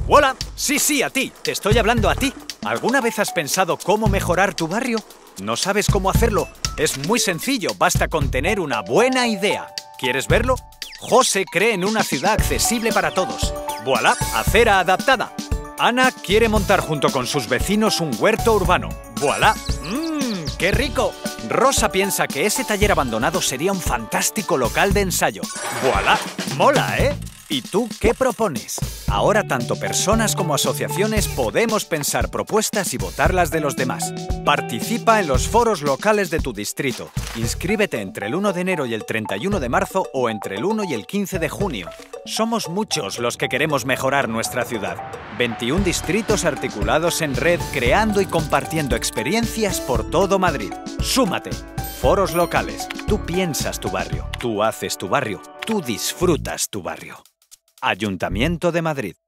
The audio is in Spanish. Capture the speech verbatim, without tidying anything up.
¡Hola! Sí, sí, a ti. Te estoy hablando a ti. ¿Alguna vez has pensado cómo mejorar tu barrio? ¿No sabes cómo hacerlo? Es muy sencillo, basta con tener una buena idea. ¿Quieres verlo? José cree en una ciudad accesible para todos. ¡Voilà! Acera adaptada. Ana quiere montar junto con sus vecinos un huerto urbano. ¡Voilà! ¡Mmm! ¡Qué rico! Rosa piensa que ese taller abandonado sería un fantástico local de ensayo. ¡Voilà! ¡Mola, eh! ¿Y tú qué propones? Ahora tanto personas como asociaciones podemos pensar propuestas y votarlas de los demás. Participa en los foros locales de tu distrito. Inscríbete entre el uno de enero y el treinta y uno de marzo o entre el uno y el quince de junio. Somos muchos los que queremos mejorar nuestra ciudad. veintiún distritos articulados en red, creando y compartiendo experiencias por todo Madrid. ¡Súmate! Foros locales. Tú piensas tu barrio, tú haces tu barrio, tú disfrutas tu barrio. Ayuntamiento de Madrid.